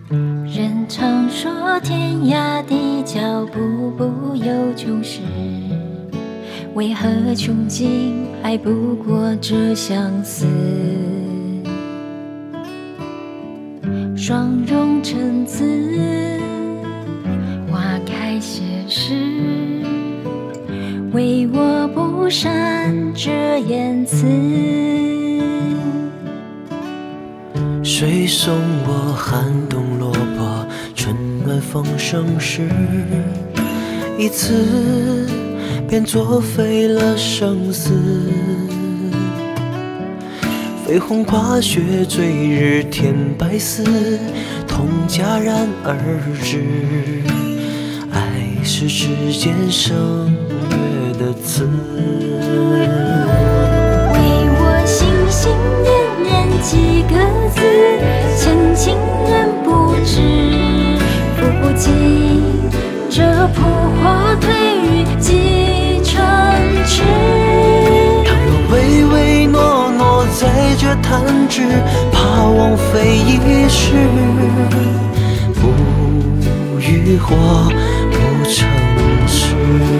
人常说天涯的脚步不由穷时，为何穷尽还不过这相思？双容成字，花开谢时，唯我不善这言辞。 谁送我寒冬落魄，春暖风生时，一次便作废了生死。绯红跨雪坠日添白丝，痛戛然而止。爱是世间声月的词， 为我心心念念几个字，千情人不知，抚不尽这扑火退于几城池。 倘若唯唯诺诺在这弹指，怕枉费一世，不与火不成诗。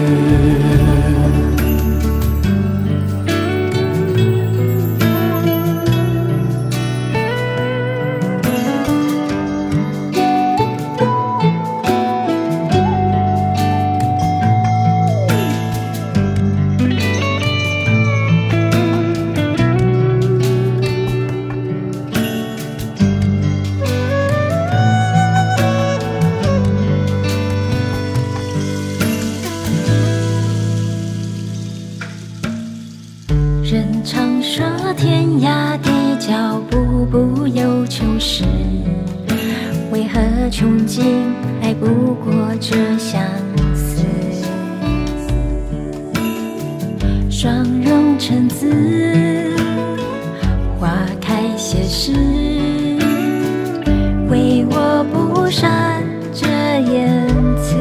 人常说天涯的脚步不由穷时，为何穷尽还不过这相思？双容成字，花开谢时，唯我不善这言辞。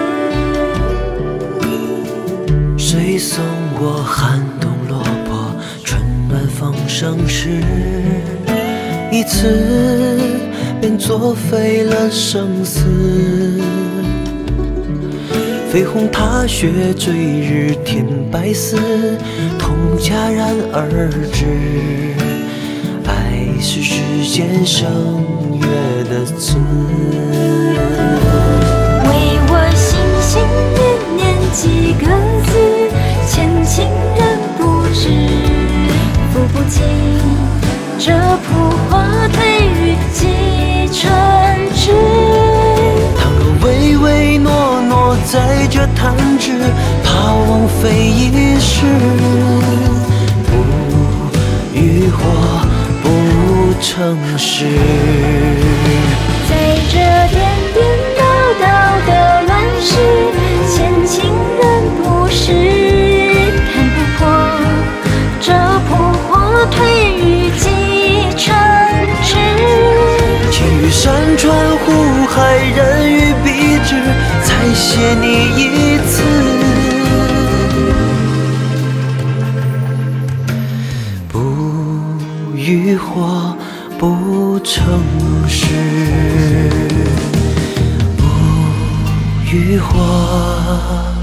谁送我寒冬落魄，春暖风生时，一次便作废了生死。绯红踏雪坠日添白丝，痛戛然而止。爱是世间声月的词， 为我心心念念几个字，千情人不知，抚不尽这扑火退于几城池。 倘若唯唯诺诺在这弹指，怕枉费一世，不与火不成诗。 在这颠颠倒倒的乱世，千情人不识，看不破这扑火退于几城池。 情与山川湖海，人与笔直，才写你一次。不与火不成诗，不与火